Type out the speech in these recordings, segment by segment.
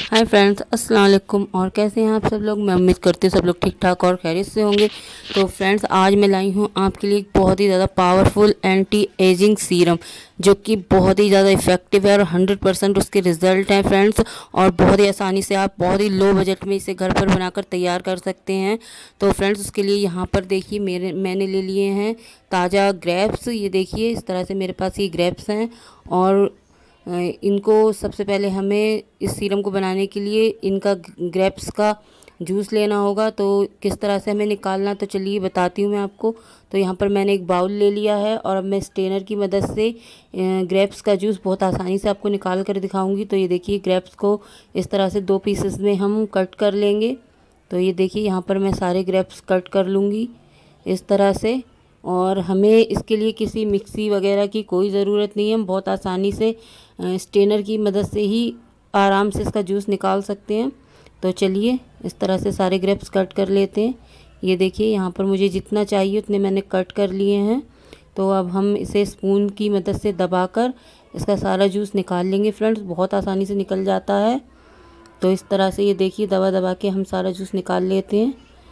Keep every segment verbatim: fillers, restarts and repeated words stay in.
Hi friends, अस्सलाम वालेकुम। और कैसे हैं आप सब लोग। मैं उम्मीद करती हूँ सब लोग ठीक ठाक और खैरियत से होंगे। तो फ्रेंड्स, आज मैं लाई हूँ आपके लिए एक बहुत ही ज़्यादा पावरफुल एंटी एजिंग सीरम, जो कि बहुत ही ज़्यादा इफेक्टिव है और हंड्रेड परसेंट उसके रिजल्ट हैं फ्रेंड्स। और बहुत ही आसानी से आप बहुत ही लो बजट में इसे घर पर बनाकर तैयार कर सकते हैं। तो फ्रेंड्स, उसके लिए यहाँ पर देखिए मेरे मैंने ले लिए हैं ताज़ा ग्रेप्स। ये देखिए इस तरह से मेरे पास ये ग्रेप्स हैं। और इनको सबसे पहले हमें इस सीरम को बनाने के लिए इनका ग्रेप्स का जूस लेना होगा। तो किस तरह से हमें निकालना, तो चलिए बताती हूँ मैं आपको। तो यहाँ पर मैंने एक बाउल ले लिया है और अब मैं स्ट्रेनर की मदद से ग्रेप्स का जूस बहुत आसानी से आपको निकाल कर दिखाऊंगी। तो ये देखिए ग्रेप्स को इस तरह से दो पीसेस में हम कट कर लेंगे। तो ये देखिए यहाँ पर मैं सारे ग्रेप्स कट कर लूँगी इस तरह से। और हमें इसके लिए किसी मिक्सी वगैरह की कोई ज़रूरत नहीं है। हम बहुत आसानी से स्ट्रेनर की मदद से ही आराम से इसका जूस निकाल सकते हैं। तो चलिए इस तरह से सारे ग्रेप्स कट कर लेते हैं। ये देखिए यहाँ पर मुझे जितना चाहिए उतने मैंने कट कर लिए हैं। तो अब हम इसे स्पून की मदद से दबाकर इसका सारा जूस निकाल लेंगे फ्रेंड्स। बहुत आसानी से निकल जाता है। तो इस तरह से ये देखिए दबा दबा के हम सारा जूस निकाल लेते हैं।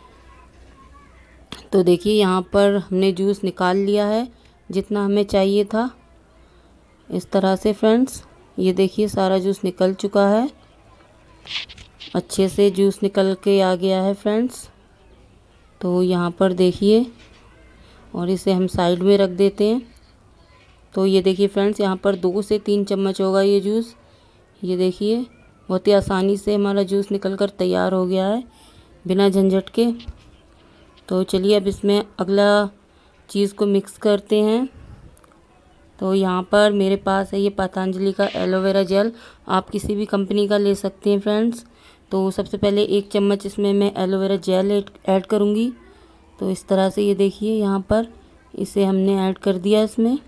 तो देखिए यहाँ पर हमने जूस निकाल लिया है जितना हमें चाहिए था। इस तरह से फ्रेंड्स, ये देखिए सारा जूस निकल चुका है। अच्छे से जूस निकल के आ गया है फ्रेंड्स। तो यहाँ पर देखिए, और इसे हम साइड में रख देते हैं। तो ये देखिए फ्रेंड्स, यहाँ पर दो से तीन चम्मच होगा ये जूस। ये देखिए बहुत ही आसानी से हमारा जूस निकल कर तैयार हो गया है बिना झंझट के। तो चलिए अब इसमें अगला चीज़ को मिक्स करते हैं। तो यहाँ पर मेरे पास है ये पतंजलि का एलोवेरा जेल। आप किसी भी कंपनी का ले सकते हैं फ्रेंड्स। तो सबसे पहले एक चम्मच इसमें मैं एलोवेरा जेल ऐड करूँगी। तो इस तरह से ये देखिए यहाँ पर इसे हमने ऐड कर दिया इसमें।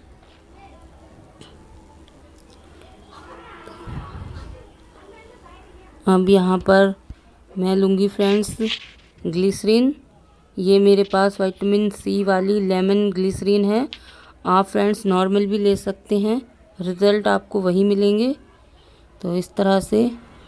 अब यहाँ पर मैं लूँगी फ्रेंड्स ग्लिसरीन। ये मेरे पास विटामिन सी वाली लेमन ग्लिसरीन है। आप फ्रेंड्स नॉर्मल भी ले सकते हैं, रिज़ल्ट आपको वही मिलेंगे। तो इस तरह से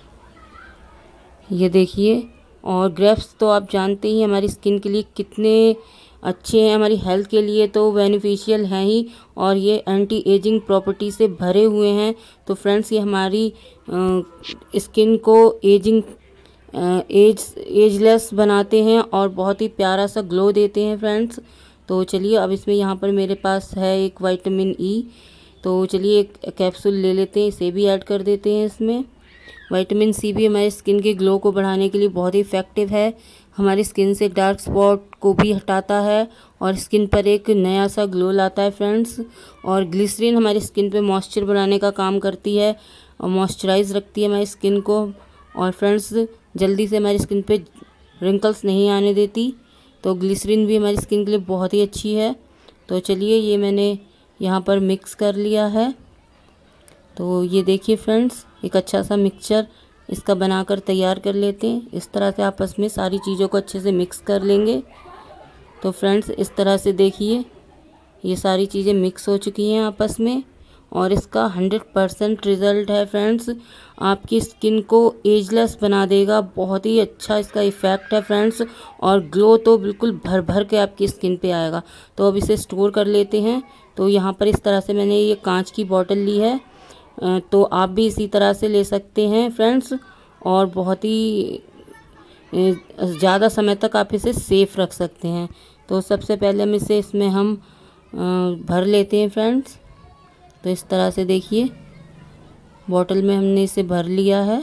ये देखिए। और ग्रेप्स तो आप जानते ही हमारी स्किन के लिए कितने अच्छे हैं, हमारी हेल्थ के लिए तो बेनिफिशियल हैं ही। और ये एंटी एजिंग प्रॉपर्टी से भरे हुए हैं। तो फ्रेंड्स, ये हमारी स्किन को एजिंग एज एजलेस बनाते हैं और बहुत ही प्यारा सा ग्लो देते हैं फ्रेंड्स। तो चलिए अब इसमें यहाँ पर मेरे पास है एक विटामिन ई। तो चलिए एक कैप्सूल ले लेते हैं, इसे भी ऐड कर देते हैं इसमें। विटामिन सी भी हमारे स्किन के ग्लो को बढ़ाने के लिए बहुत ही इफ़ेक्टिव है। हमारी स्किन से डार्क स्पॉट को भी हटाता है और स्किन पर एक नया सा ग्लो लाता है फ्रेंड्स। और ग्लिसरीन हमारी स्किन पे मॉइस्चर बनाने का काम करती है और मॉइस्चराइज रखती है हमारी स्किन को। और फ्रेंड्स, जल्दी से हमारी स्किन पे रिंकल्स नहीं आने देती। तो ग्लिसरीन भी हमारी स्किन के लिए बहुत ही अच्छी है। तो चलिए ये मैंने यहाँ पर मिक्स कर लिया है। तो ये देखिए फ्रेंड्स, एक अच्छा सा मिक्सचर इसका बनाकर तैयार कर लेते हैं। इस तरह से आपस में सारी चीज़ों को अच्छे से मिक्स कर लेंगे। तो फ्रेंड्स, इस तरह से देखिए ये सारी चीज़ें मिक्स हो चुकी हैं आपस में। और इसका हंड्रेड परसेंट रिज़ल्ट है फ्रेंड्स, आपकी स्किन को एजलेस बना देगा। बहुत ही अच्छा इसका इफ़ेक्ट है फ्रेंड्स। और ग्लो तो बिल्कुल भर भर के आपकी स्किन पे आएगा। तो अब इसे स्टोर कर लेते हैं। तो यहाँ पर इस तरह से मैंने ये कांच की बोतल ली है। तो आप भी इसी तरह से ले सकते हैं फ्रेंड्स। और बहुत ही ज़्यादा समय तक आप इसे सेफ़ रख सकते हैं। तो सबसे पहले हम इसे इसमें हम भर लेते हैं फ्रेंड्स। तो इस तरह से देखिए बॉटल में हमने इसे भर लिया है।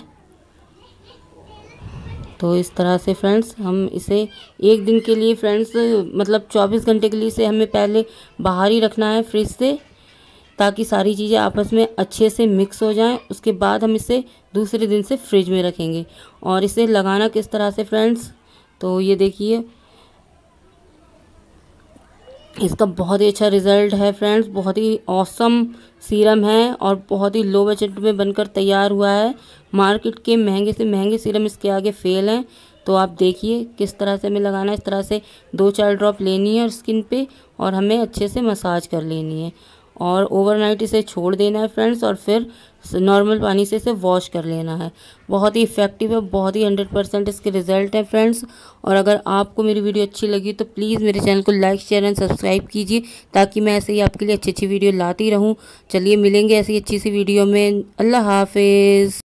तो इस तरह से फ्रेंड्स हम इसे एक दिन के लिए फ्रेंड्स मतलब चौबीस घंटे के लिए इसे हमें पहले बाहर ही रखना है फ्रिज से, ताकि सारी चीज़ें आपस में अच्छे से मिक्स हो जाएं। उसके बाद हम इसे दूसरे दिन से फ्रिज में रखेंगे। और इसे लगाना किस तरह से फ्रेंड्स, तो ये देखिए इसका बहुत ही अच्छा रिज़ल्ट है फ्रेंड्स। बहुत ही ऑसम सीरम है और बहुत ही लो बजट में बनकर तैयार हुआ है। मार्केट के महंगे से महंगे सीरम इसके आगे फेल हैं। तो आप देखिए किस तरह से हमें लगाना है। इस तरह से दो चार ड्रॉप लेनी है और स्किन पे, और हमें अच्छे से मसाज कर लेनी है। और ओवरनाइट इसे छोड़ देना है फ्रेंड्स, और फिर नॉर्मल पानी से इसे वॉश कर लेना है। बहुत ही इफ़ेक्टिव है, बहुत ही हंड्रेड परसेंट इसके रिज़ल्ट है फ्रेंड्स। और अगर आपको मेरी वीडियो अच्छी लगी तो प्लीज़ मेरे चैनल को लाइक शेयर एंड सब्सक्राइब कीजिए, ताकि मैं ऐसे ही आपके लिए अच्छी अच्छी वीडियो लाती रहूँ। चलिए मिलेंगे ऐसी अच्छी सी वीडियो में। अल्लाह हाफिज़।